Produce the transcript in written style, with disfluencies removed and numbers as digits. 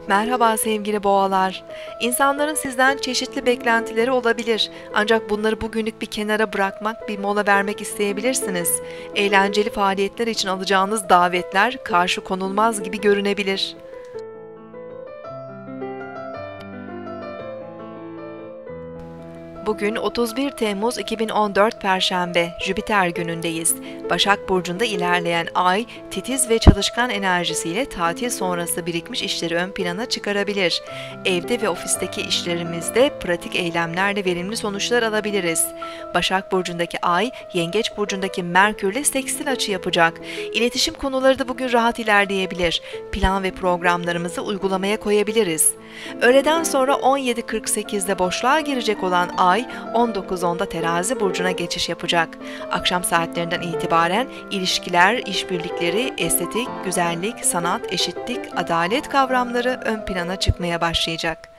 Merhaba sevgili boğalar. İnsanların sizden çeşitli beklentileri olabilir. Ancak bunları bugünlük bir kenara bırakmak, bir mola vermek isteyebilirsiniz. Eğlenceli faaliyetler için alacağınız davetler karşı konulmaz gibi görünebilir. Bugün 31 Temmuz 2014 Perşembe, Jüpiter günündeyiz. Başak Burcu'nda ilerleyen ay, titiz ve çalışkan enerjisiyle tatil sonrası birikmiş işleri ön plana çıkarabilir. Evde ve ofisteki işlerimizde pratik eylemlerle verimli sonuçlar alabiliriz. Başak Burcu'ndaki ay, Yengeç Burcu'ndaki Merkür'le sekstil açı yapacak. İletişim konuları da bugün rahat ilerleyebilir. Plan ve programlarımızı uygulamaya koyabiliriz. Öğleden sonra 17.48'de boşluğa girecek olan ay, 19.10'da Terazi burcuna geçiş yapacak. Akşam saatlerinden itibaren ilişkiler, işbirlikleri, estetik, güzellik, sanat, eşitlik, adalet kavramları ön plana çıkmaya başlayacak.